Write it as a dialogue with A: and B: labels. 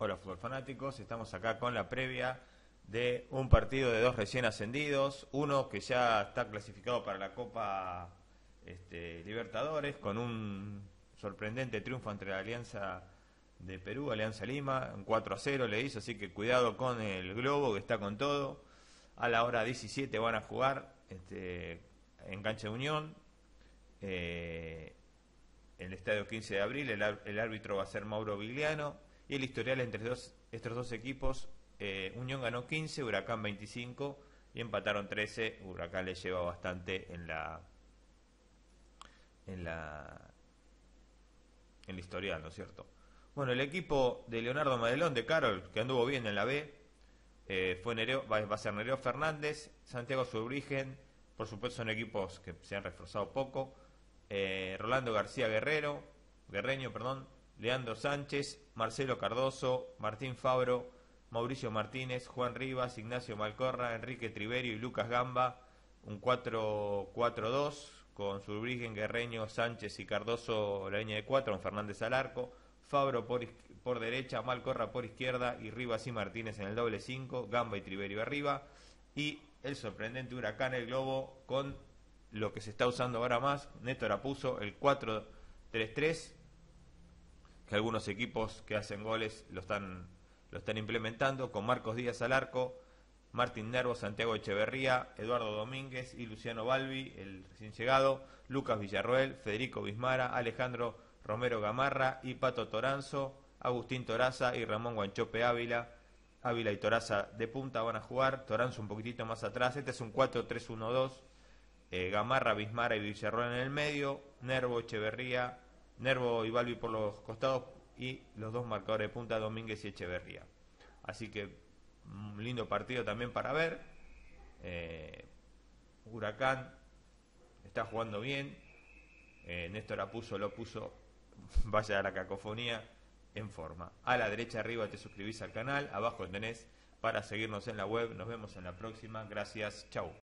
A: Hola fútbol fanáticos, estamos acá con la previa de un partido de dos recién ascendidos, uno que ya está clasificado para la Copa Libertadores con un sorprendente triunfo entre la Alianza de Perú, Alianza Lima, un 4-0 le hizo, así que cuidado con el Globo que está con todo. A la hora 17 van a jugar en cancha de Unión, en el estadio 15 de abril, el árbitro va a ser Mauro Vigliano. Y el historial entre estos dos equipos, Unión ganó 15, Huracán 25 y empataron 13. Huracán le lleva bastante en el historial, ¿no es cierto? Bueno, el equipo de Leonardo Madelón, de Carol, que anduvo bien en la B, va a ser Nereo Fernández, Santiago Surbrigen. Por supuesto son equipos que se han reforzado poco. Rolando García Guerreño, Leandro Sánchez, Marcelo Cardoso, Martín Fabro, Mauricio Martínez, Juan Rivas, Ignacio Malcorra, Enrique Triverio y Lucas Gamba. Un 4-4-2 con Surbrigen, Guerreño, Sánchez y Cardoso la línea de 4, con Fernández al arco, Fabro por derecha, Malcorra por izquierda y Rivas y Martínez en el doble 5, Gamba y Triverio arriba. Y el sorprendente Huracán, el Globo, con lo que se está usando ahora más, Néstor Apuzzo, el 4-3-3, que algunos equipos que hacen goles lo están implementando, con Marcos Díaz al arco, Martín Nervo, Santiago Echeverría, Eduardo Domínguez y Luciano Balbi, el recién llegado, Lucas Villarroel, Federico Bismara, Alejandro Romero Gamarra y Pato Toranzo, Agustín Toraza y Ramón Guanchope Ávila. Ávila y Toraza de punta van a jugar, Toranzo un poquitito más atrás. Este es un 4-3-1-2, Gamarra, Bismara y Villarroel en el medio, Nervo y Balbi por los costados y los dos marcadores de punta, Domínguez y Echeverría. Así que un lindo partido también para ver. Huracán está jugando bien. Néstor Apuzzo lo puso, vaya a la cacofonía, en forma. A la derecha arriba te suscribís al canal, abajo tenés para seguirnos en la web. Nos vemos en la próxima. Gracias, chau.